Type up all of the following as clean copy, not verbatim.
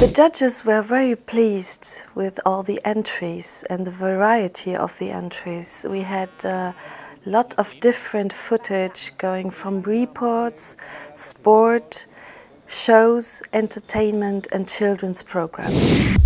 The judges were very pleased with all the entries and the variety of the entries. We had a lot of different footage going from reports, sport, shows, entertainment and children's programs.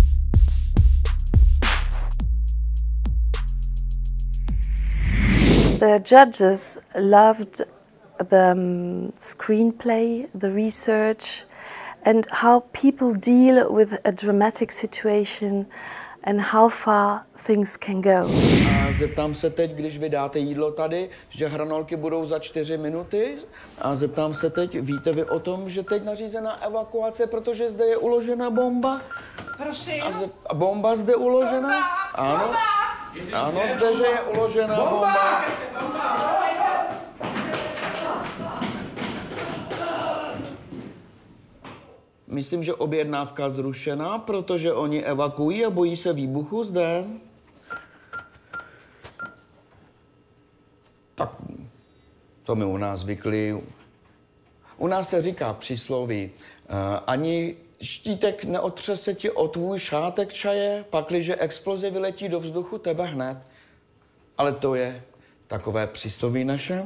The judges loved the screenplay, the research, and how people deal with a dramatic situation and how far things can go. A zeptám se teď, když vydáte jídlo tady, že hranolky budou za 4 minuty. A zeptám se teď, víte vy o tom, že teď nařízená evakuace, protože zde je uložena bomba? Prosím? A bomba zde uložena? Bomba! Ano. Bomba! Ano, zde, že je uložena bomba. Myslím, že objednávka zrušená, protože oni evakuují a bojí se výbuchu zde. Tak to my u nás zvykli. U nás se říká přísloví, ani štítek neotřese ti o tvůj šátek čaje, pakliže exploze vyletí do vzduchu tebe hned. Ale to je takové přísloví naše.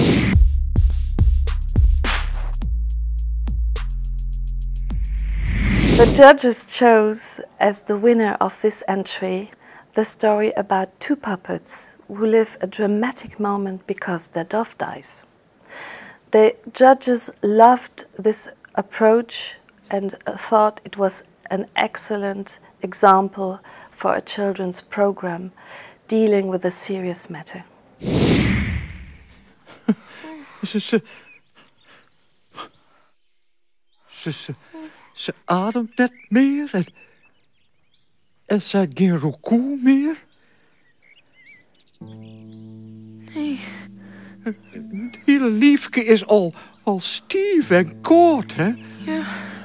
The judges chose as the winner of this entry the story about two puppets who live a dramatic moment because their dove dies. The judges loved this approach and thought it was an excellent example for a children's program dealing with a serious matter. Ze ademt net meer en ze heeft geen rokoe meer. Nee. Het hele liefke is al stief en koud, hè? Ja.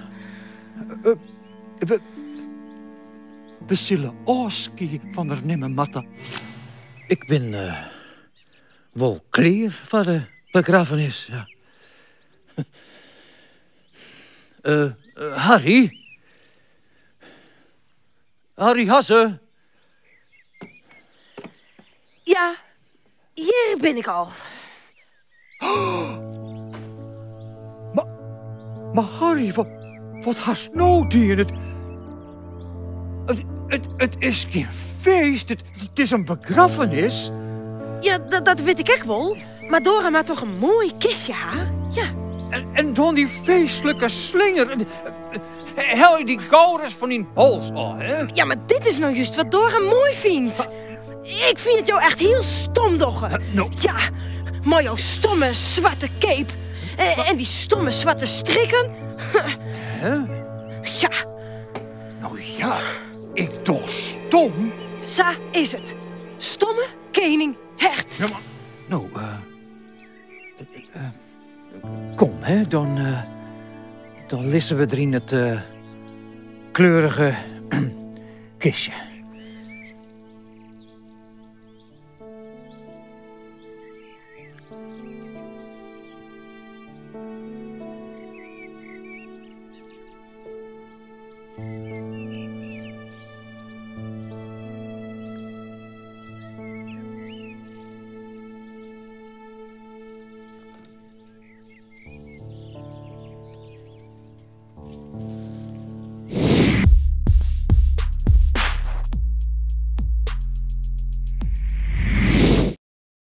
We zullen afscheid van haar nemen, Matta. Ik ben wel klaar voor de begrafenis, ja. Harry? Harry Hasse? Ja, hier ben ik al. Maar Harry, wat haast nou die? Het is geen feest, het is een begrafenis. Ja, dat weet ik ook wel. Maar Dora maakt toch een mooi kistje, ha? Ja. En dan die feestelijke slinger. Hel je die gouders van die hals al, hè? Ja, maar dit is nou juist wat Dora mooi vindt. Ik vind het jou echt heel stom, dogge. No. Ja, maar jouw stomme zwarte cape. En die stomme zwarte strikken. Hè? Ja. Nou ja, ik toch stom? Zo is het. Stomme kening hert. Ja, maar... Nou, kom, hè, dan lissen we erin het kleurige kistje.